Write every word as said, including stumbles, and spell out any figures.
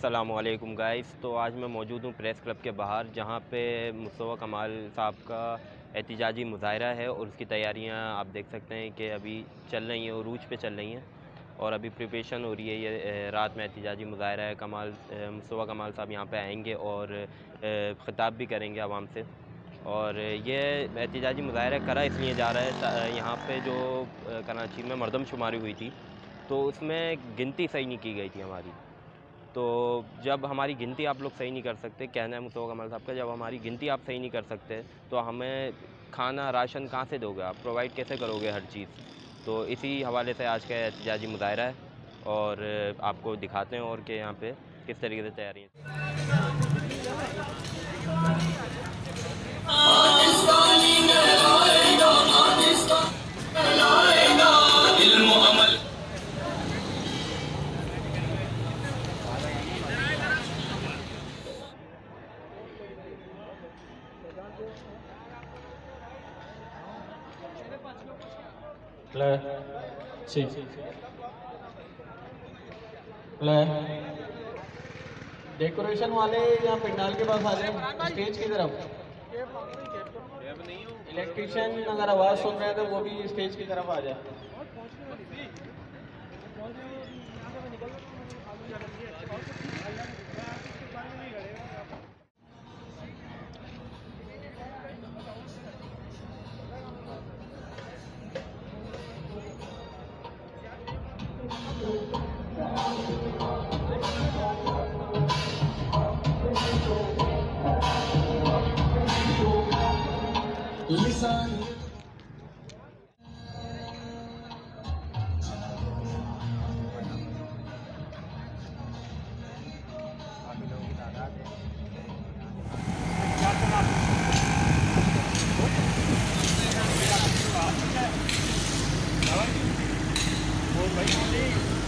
अस्सलामुअलैकुम गाइस। तो आज मैं मौजूद हूँ प्रेस क्लब के बाहर, जहाँ पे मुस्तफ़ा कमाल साहब का एहतिजाजी मुज़ाहरा है और उसकी तैयारियाँ आप देख सकते हैं कि अभी चल रही हैं, उरूज पे चल रही हैं और अभी प्रिपरेशन हो रही है। ये रात में एहतिजाजी मुज़ाहरा है। कमाल मुस्तफ़ा कमाल साहब यहाँ पे आएंगे और ख़िताब भी करेंगे आवाम से। और ये एहतिजाजी मुज़ाहरा करा इसलिए जा रहा है, यहाँ पे जो कराची में मरदमशुमारी हुई थी तो उसमें गिनती सही नहीं की गई थी हमारी। तो जब हमारी गिनती आप लोग सही नहीं कर सकते, कहना है मुस्तफ़ा कमाल साहब का, जब हमारी गिनती आप सही नहीं कर सकते तो हमें खाना राशन कहाँ से दोगे आप, प्रोवाइड कैसे करोगे हर चीज़। तो इसी हवाले से आज का एहतिजाजी मुज़ाहरा है और आपको दिखाते हैं और कि यहाँ पे किस तरीके से तैयारी है। Play. Sí. Play. डेकोरेशन वाले यहाँ पंडाल के पास आ जाए, स्टेज की तरफ। इलेक्ट्रिशियन अगर आवाज़ सुन रहे हैं तो वो भी स्टेज की तरफ आ जाए। लिसान भाई